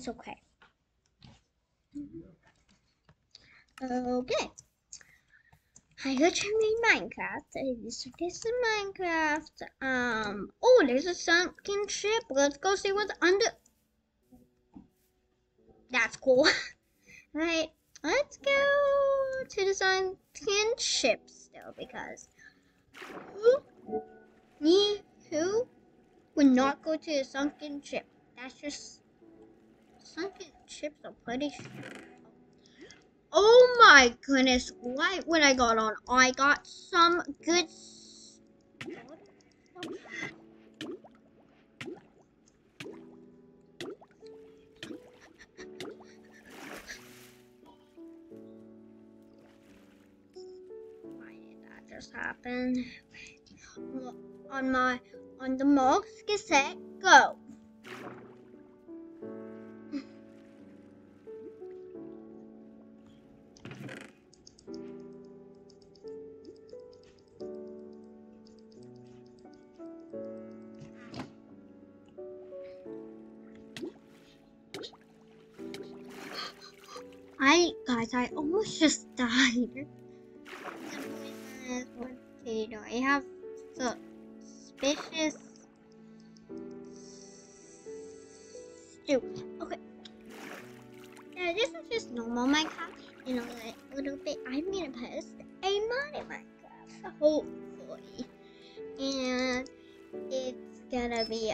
okay. Okay. I got to make Minecraft. This is Minecraft. Oh, there's a sunken ship. Let's go see what's under. That's cool. Right. Let's go to the sunken ship still because who would not go to a sunken ship? That's just sunken ships are pretty. Oh my goodness! What would I got on? I got some good. Why did that just happen? On the marks, get set, go. I almost just died. Potato. I have suspicious stew. Okay. Now this is just normal Minecraft. In a little bit, I'm gonna post a modded Minecraft, hopefully, and it's gonna be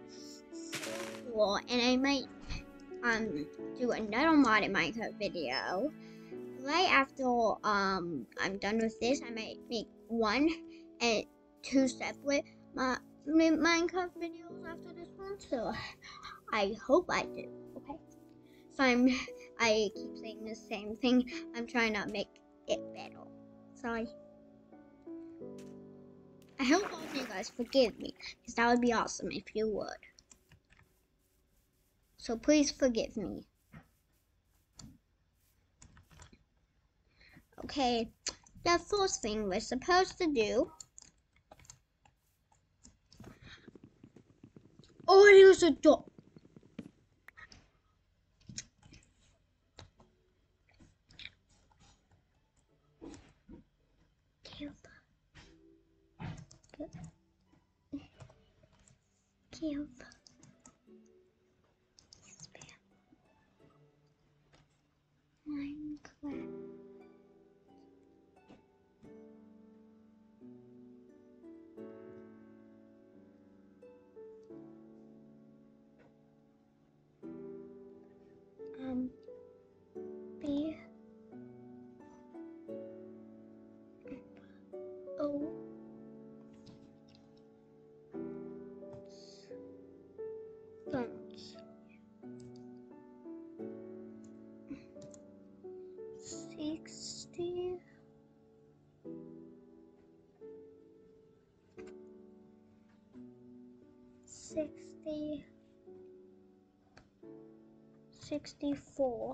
cool. And I might do another modded Minecraft video right after I'm done with this. I might make one and two separate Minecraft videos after this one. So I hope I do. Okay. So I keep saying the same thing. I'm trying to make it better. Sorry. I hope all of you guys forgive me, because that would be awesome if you would. So please forgive me. Okay, the first thing we're supposed to do. Oh, there's a door. Kill. Minecraft. B O phones. 60. 60. 64.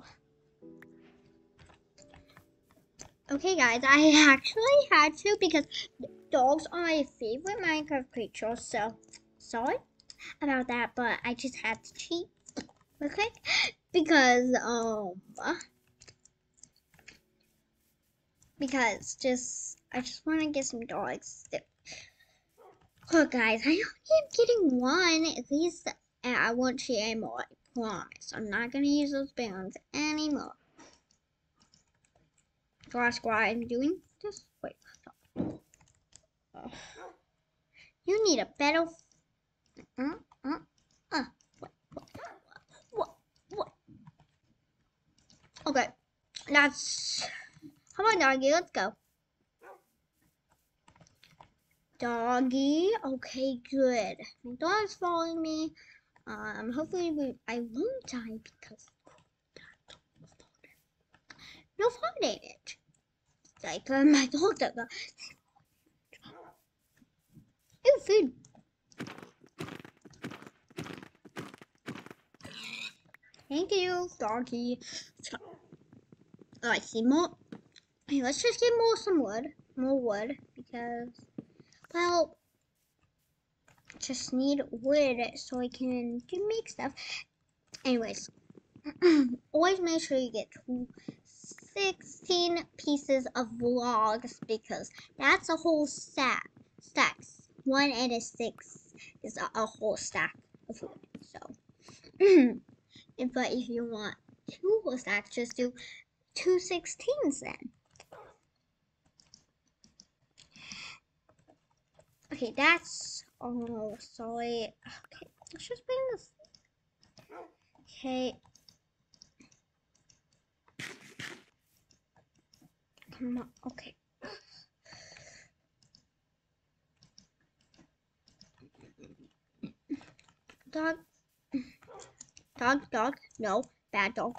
Okay, guys, I actually had to because dogs are my favorite Minecraft creature. So sorry about that, but I just had to cheat real quick because I just want to get some dogs. Look, guys, I only am getting one. At least I won't share more. I promise. I'm not gonna use those bounds anymore. So ask why I'm doing this. Wait. You need a better. What? Okay, that's. Come on, doggy, let's go. Doggy, okay, good. My dog's following me. Hopefully I won't die because no farting it. Like my dog does that. Ew, food. Thank you, doggy. Oh, I see more. Hey, let's just get more wood, because, well, just need wood so I can make stuff. Anyways, always make sure you get 16 pieces of vlogs because that's a whole stack. Stacks. 1 and a 6 is a whole stack of food. So, but if you want 2 whole stacks, just do 2 16s then. Okay, that's oh sorry. Okay, let's just bring this. Okay. Come on. Okay. Dog. Dog. No, bad dog.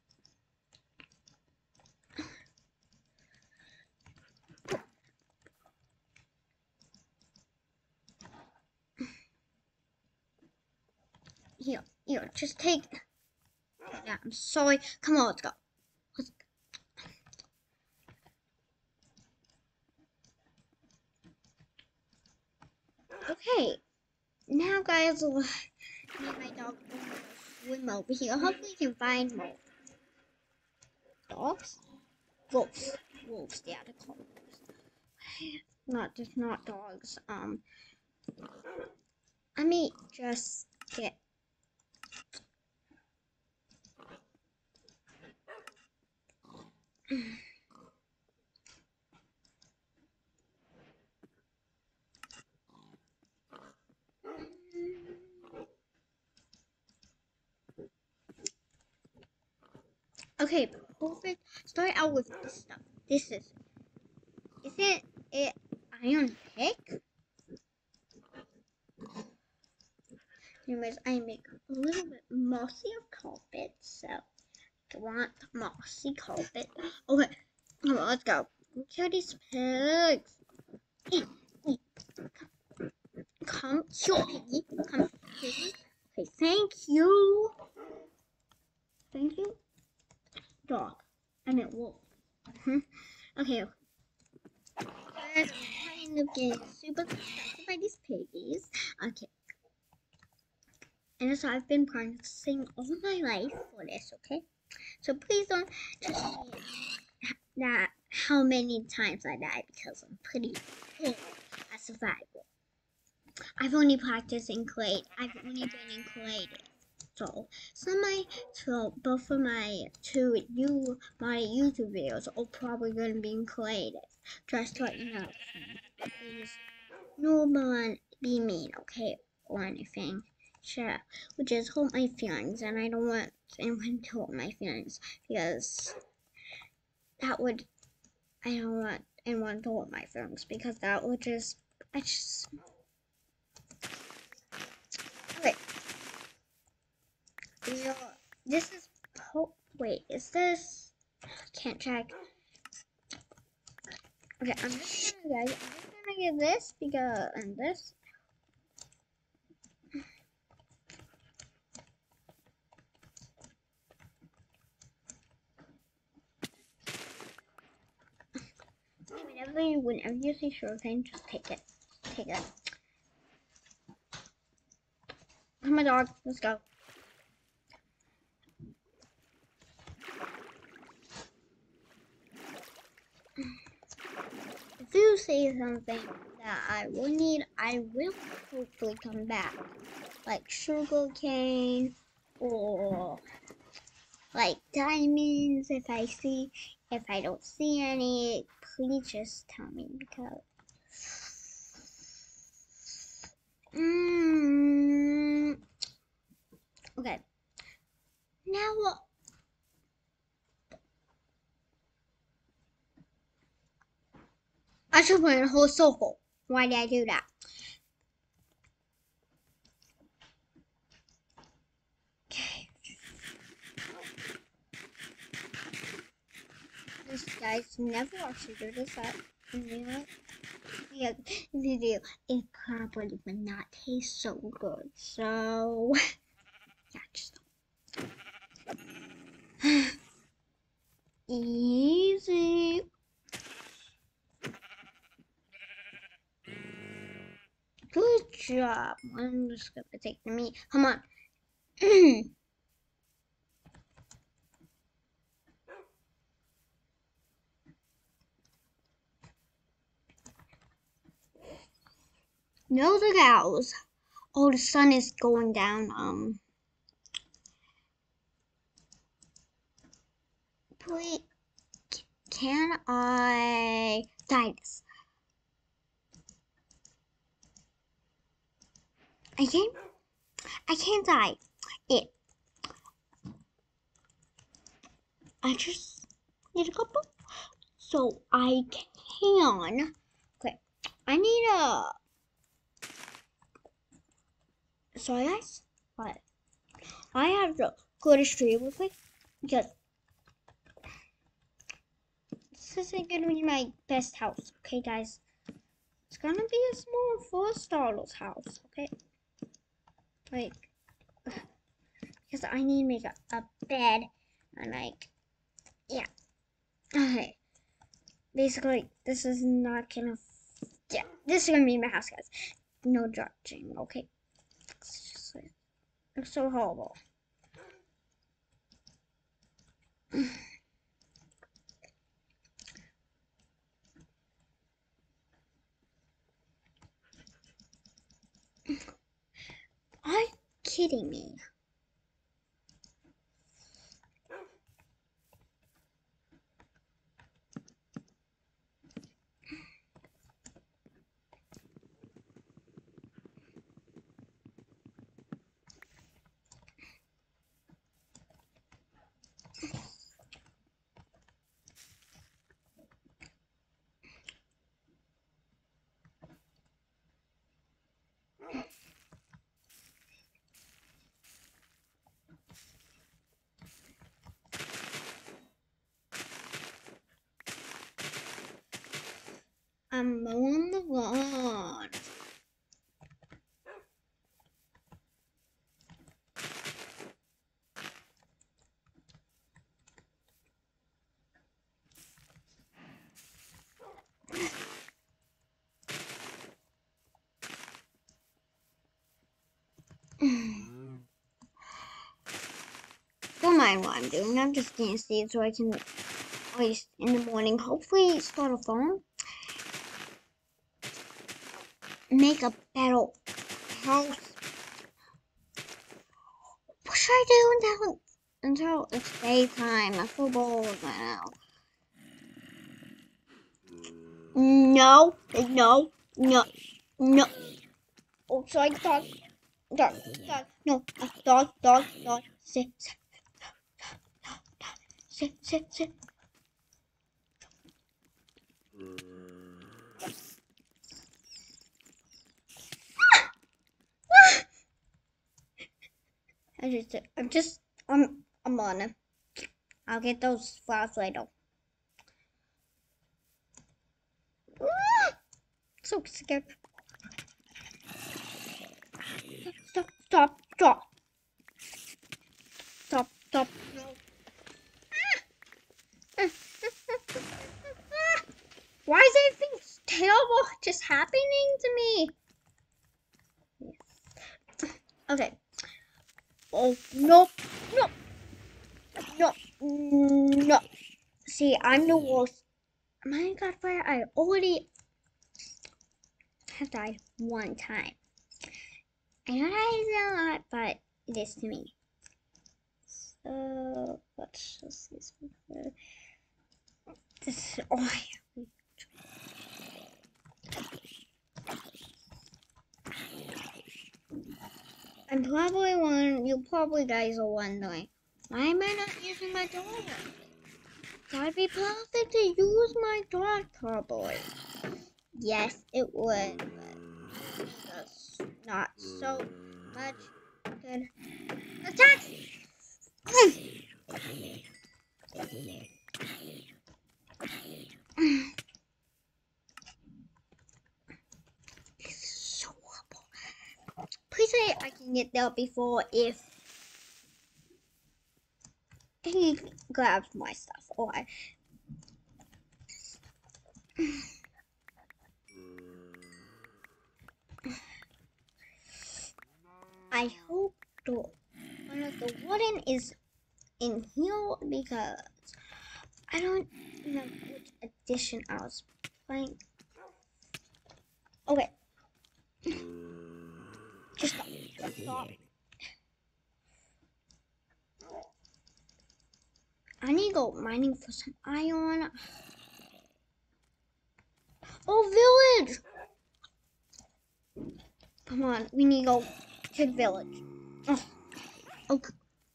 Here, just take. Yeah, I'm sorry. Come on, let's go. Okay, now guys, me and my dog swim over here. Hopefully, we can find more dogs. Wolves. Yeah, they're called wolves. Not dogs. I may just get. Okay, perfect. Start out with this stuff. Isn't it iron pick? Anyways, I make a little bit mossy of carpet, so I want mossy carpet. Okay, come on, let's go. Kill these pigs. Eat. Come, here, piggy. Come, piggy. Okay, thank you. Thank you. Dog. I meant wolf. Okay. I'm kind of getting super distracted by these piggies. Okay. And so I've been practicing all my life for this, okay? So please don't just say that how many times I died because I'm pretty good at survival. I've only practiced in clay. I've only been in clay. So both of my my YouTube videos are probably gonna be in clay. Just to let you know. Please, no one be mean, okay, or anything. Shut up. Which is hurt my feelings, and I don't want anyone to hurt my feelings because I don't want anyone to hurt my feelings because that would just okay. This is wait, is this? I can't check. Okay, I'm just gonna get this because and this. Whenever you see sure thing, just take it. Take it. Come on, dog. Let's go. If you say something that I will need, I will hopefully come back. Like sugar cane or like diamonds if I don't see any, please just tell me because okay. Now I should put in a whole circle. Why did I do that? Okay. This guys never actually do this at yeah, video. It probably would not taste so good. So yeah, just easy. Good job. I'm just gonna take the meat. Come on. No, the cows. Oh, the sun is going down. Please, can I dye this? I can't dye it. I just need a couple, so I can. Okay, I need a. Sorry, guys, but I have to go to street real quick because this isn't gonna be my best house. Okay, guys, it's gonna be a small four-star house. Okay, like because I need to make a bed and like yeah. Okay, basically this is not gonna. Yeah, this is gonna be my house, guys. No judging, okay? It's just like, it's so horrible. Are you kidding me? I'm mowing the lawn. Don't mind what I'm doing. I'm just gonna see it so I can, at least in the morning, hopefully start a farm. Make a better house. What should I do until it's daytime? I feel bored right now. No, no, no, no. Oh, sorry, dog, no, dog, sit, sit. I'm on it. I'll get those flowers later. So scared. Stop. No. Why is everything terrible just happening to me? Okay. Oh, no. See, I'm the worst. My God, where I already have died one time. I know that is a lot, but it is to me. So, let's just this. This. Oh, I'm probably one. You probably guys are wondering, why am I not using my dog? That'd be perfect to use my dog, probably. Yes, it would, but that's not so much good. Attack! It's so horrible. Please say I can get there before if he grabs my stuff. Or I hope one of the wooden is in here because I don't know which edition I was playing. Okay. Just stop. I need to go mining for some iron. Oh, village! Come on, we need to go to the village. Oh, okay.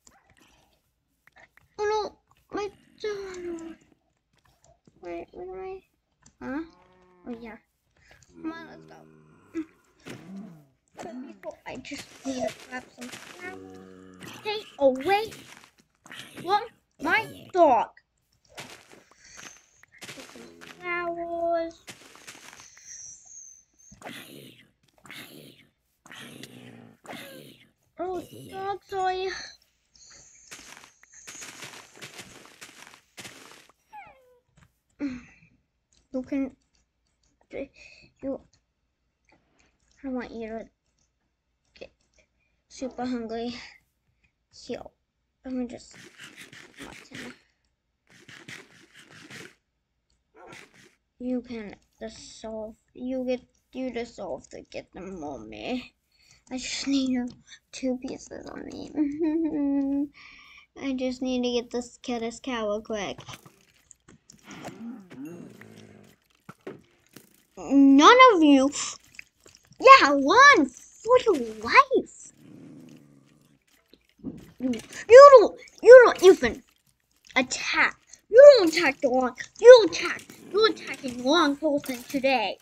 Oh no, my dog. Wait, where am I? Huh? Oh yeah. Come on, let's go. But before, I just need to grab some flowers. Stay away from my dog. Get some flowers. Oh, dog, sorry. You can. You. I don't want you to get super hungry. So, I'm gonna just. You can just solve. You just solve to get them on me. I just need 2 pieces on me. I just need to get this caddis cow real quick. None of you. Yeah, run for your life. You don't even attack. You don't attack the wrong. You're attacking the wrong person today.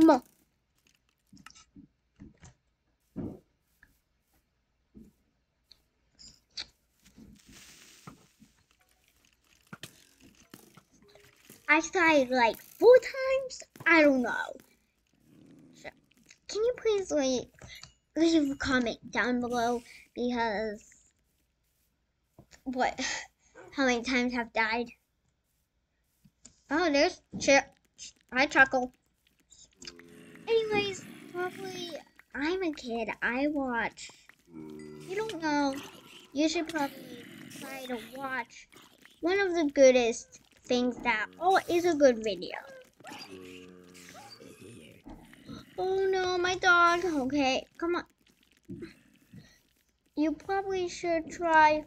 I tried like 4 times. I don't know. So, can you please leave a comment down below because how many times have died? Oh, there's Chip. Hi, Chuckle. Anyways, probably I'm a kid. I watch. You don't know. You should probably try to watch one of the goodest things that is a good video. Oh no, my dog. Okay, come on. You probably should try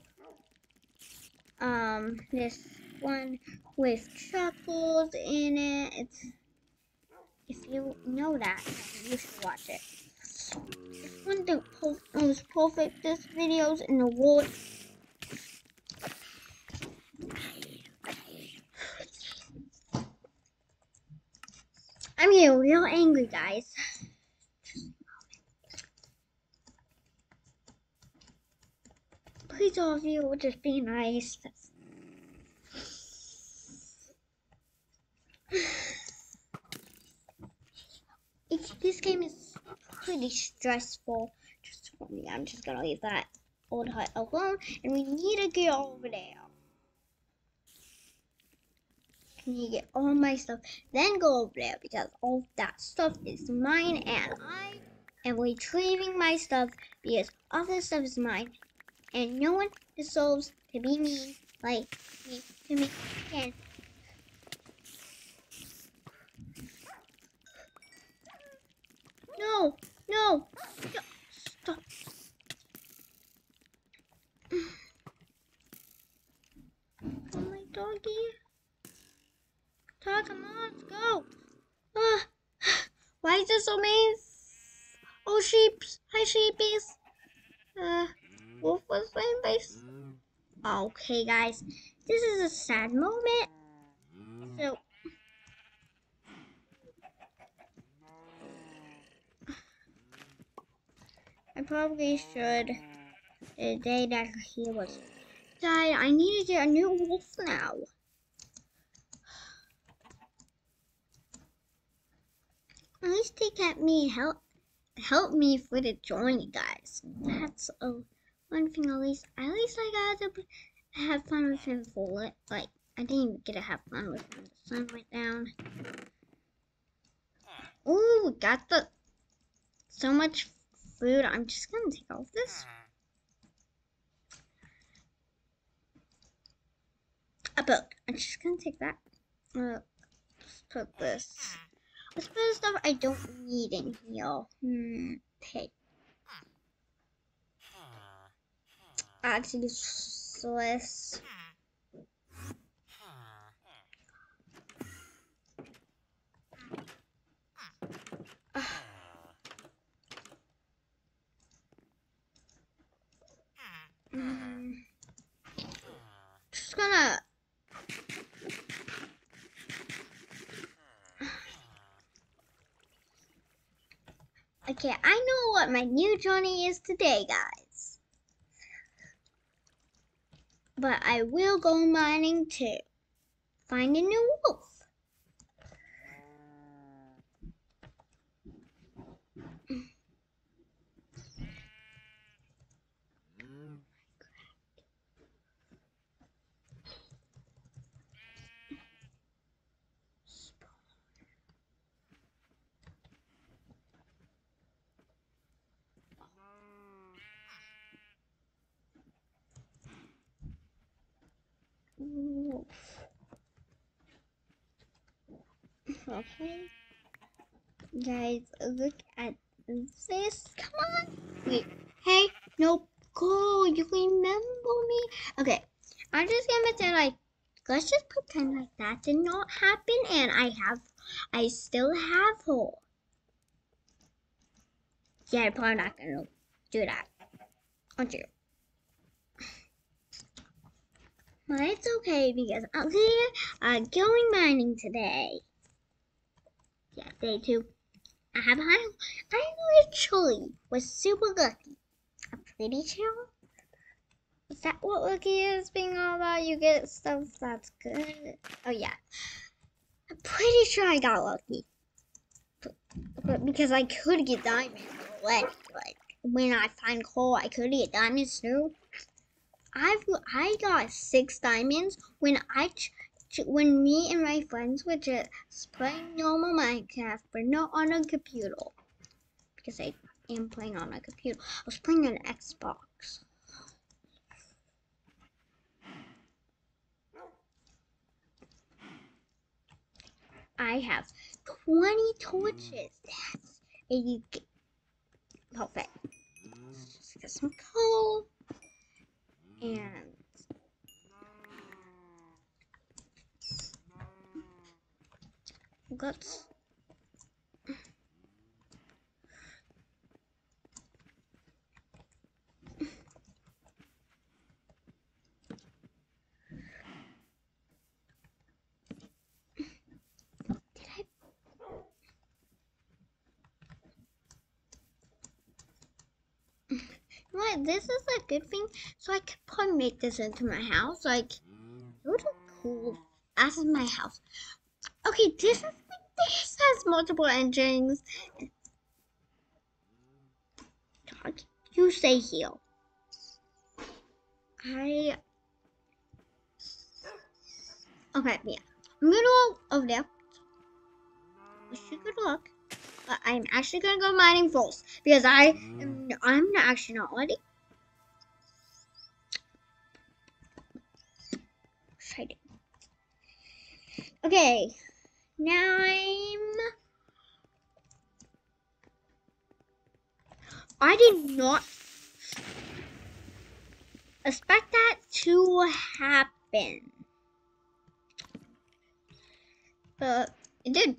this one with Chuckles in it. If you know that, you should watch it. It's one of the most perfectest videos in the world. I'm getting real angry, guys. Please, all of you, just be nice. This game is pretty stressful. Just for me, I'm just gonna leave that old hut alone, and we need to get over there. I need to get all my stuff, then go over there because all that stuff is mine, and I am retrieving my stuff because all this stuff is mine, and no one deserves to be mean like me to me again. No, no, stop. Oh, my doggy. Todd, come on, let's go. Why is this so mean? Oh, sheeps. Hi, sheepies. Wolf was playing base. Okay, guys. This is a sad moment. So, I probably should. The day that he was died, I need to get a new wolf now. At least they kept me help me for the journey, guys. That's one thing. At least I got to have fun with him for it. Like I didn't even get to have fun with him. The sun went down. Ooh, got so much food. I'm just gonna take all this. A book. I'm just gonna take that. Let's put this. This kind of stuff I don't need in here. Okay. That's useless. Just gonna. Okay, I know what my new journey is today, guys. But I will go mining to find a new wolf. Wolf. Okay. Guys, look at this. Come on. Wait. Hey, nope. Go. You remember me? Okay. I'm just gonna say like, let's just pretend like that did not happen, and I still have her. Yeah, I'm probably not gonna do that, aren't you? Well, it's okay because I'm going mining today. Yeah, day 2. I have I literally was super lucky. I'm pretty sure. Is that what lucky is being all about? You get stuff that's good. Oh yeah. I'm pretty sure I got lucky. But because I could get diamonds already. Like when I find coal I could get diamonds too. I got 6 diamonds when when me and my friends were just playing normal Minecraft, but not on a computer. Because I am playing on a computer. I was playing on Xbox. I have 20 torches. That's perfect. Let's just get some coal. And let's What? This is a good thing. So I could probably make this into my house. Like, it would look cool. As is my house. Okay, this has multiple engines. You stay here. Okay, yeah. I'm gonna go over there. Wish you good luck. But I'm actually gonna go mining first because I'm actually not ready. Excited. Okay, now I did not expect that to happen, but it did.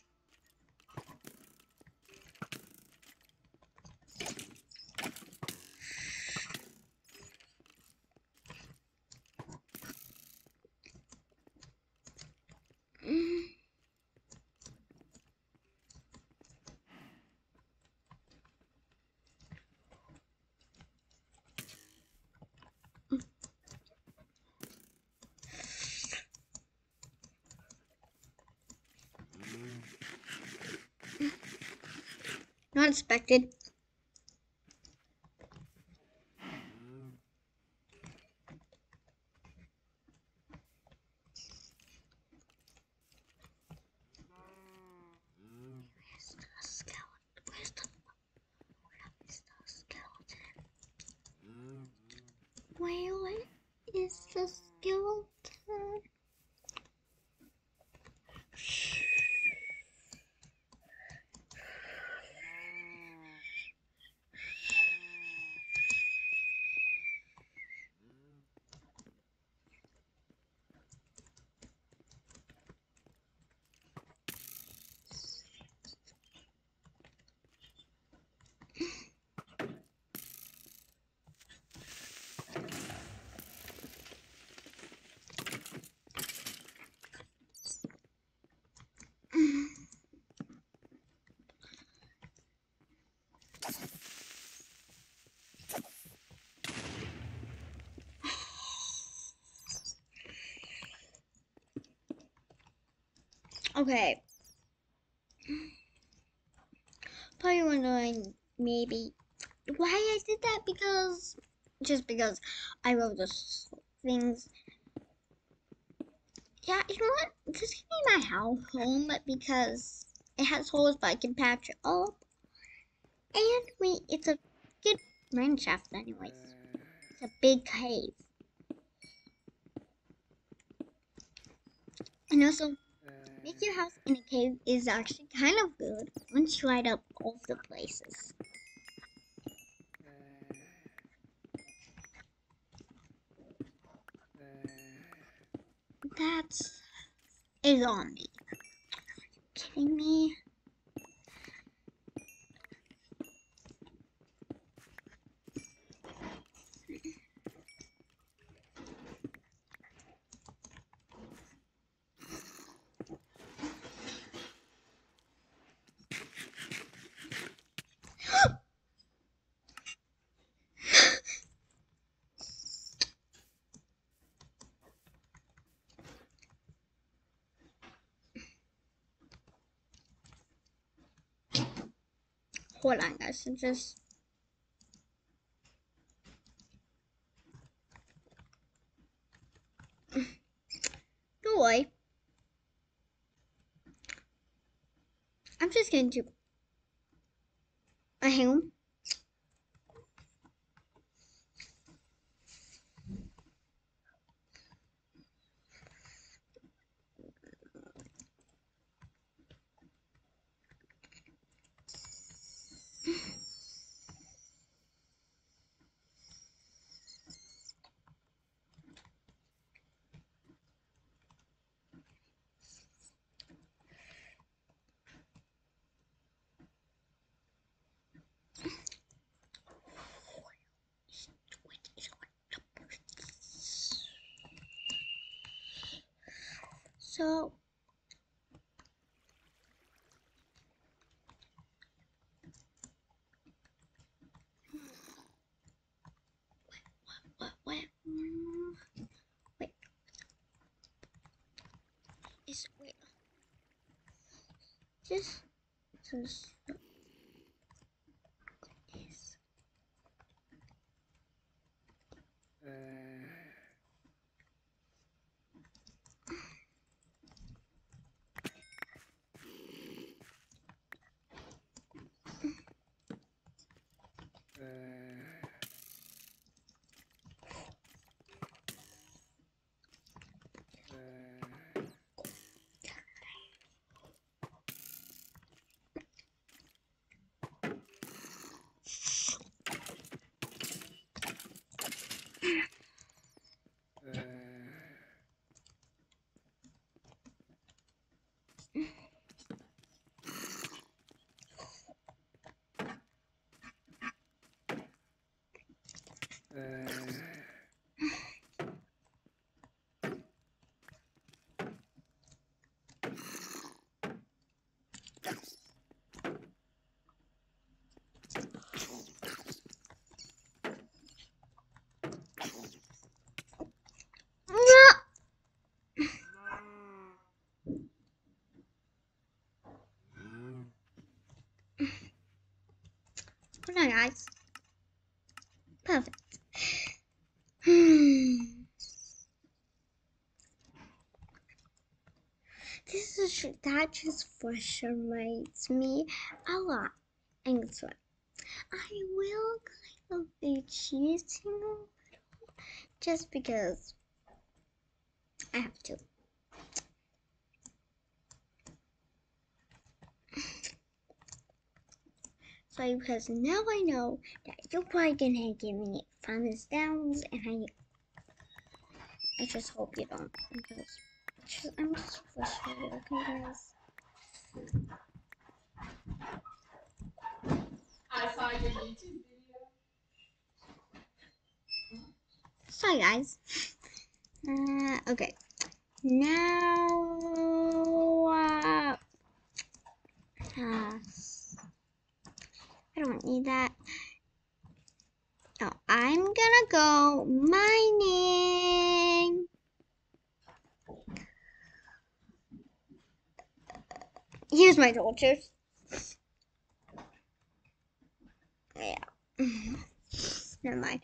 Not expected. Where is the skeleton? Okay. Probably wondering maybe why I did that just because I wrote those things. Yeah, you know what? This can be my home, but because it has holes, but I can patch it up. And it's a good mine shaft anyways. It's a big cave. And also, make your house in a cave is actually kind of good once you light up all the places. That's a zombie. Are you kidding me? Hold on, guys. Just don't worry. I'm just going to hang on. So wait. Wait. Just this. Hold on, guys. Perfect. That just frustrates me a lot. And guess what? I will kind of be cheating a little just because I have to. So because now I know that you're probably gonna give me thumbs downs, and I just hope you don't, because I'm just frustrated. Okay, guys. I saw your YouTube video. Sorry, guys. Okay. Now, I don't need that. Now I'm gonna go mining. Here's my torches. Yeah. Never mind.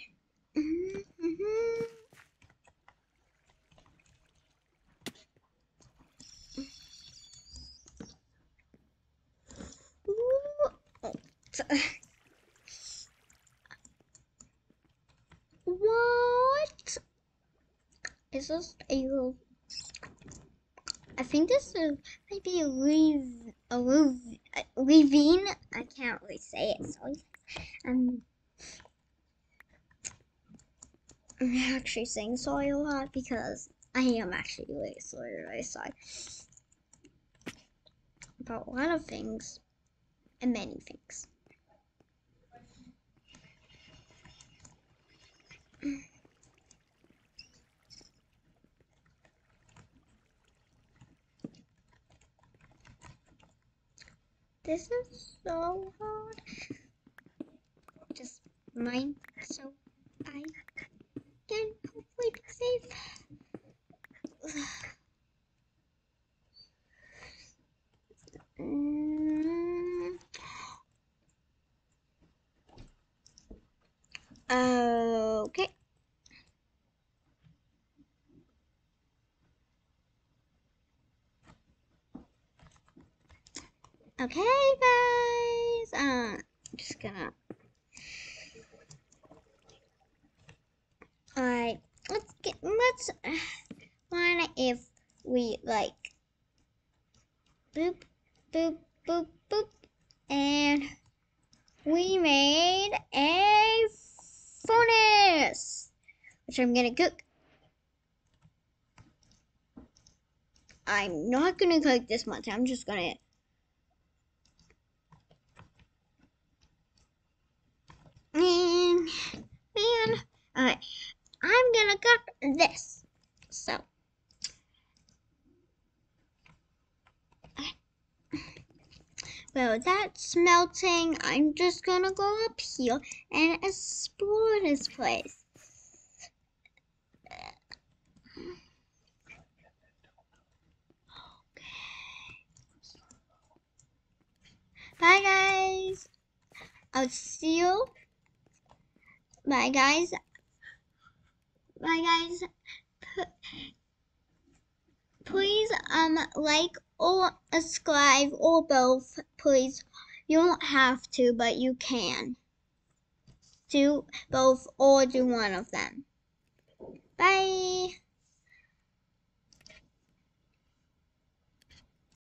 What? Is this a? I think this is maybe a ravine. I can't really say it. Sorry. I'm actually saying sorry a lot because I am actually really sorry about a lot of things and many things. This is so hard. Just mine so I can hopefully be safe. Okay. Okay, guys. Just gonna. Alright, let's find if we like boop boop boop boop, and we made a furnace, which I'm gonna cook. I'm not gonna cook this much. I'm just gonna. Man, alright, I'm gonna cook this. So. Well, that's melting. I'm just gonna go up here and explore this place. Bye, guys. I'll see you. Bye, guys. Bye, guys. Please, like or subscribe or both. Please, you don't have to, but you can. Do both or do one of them. Bye.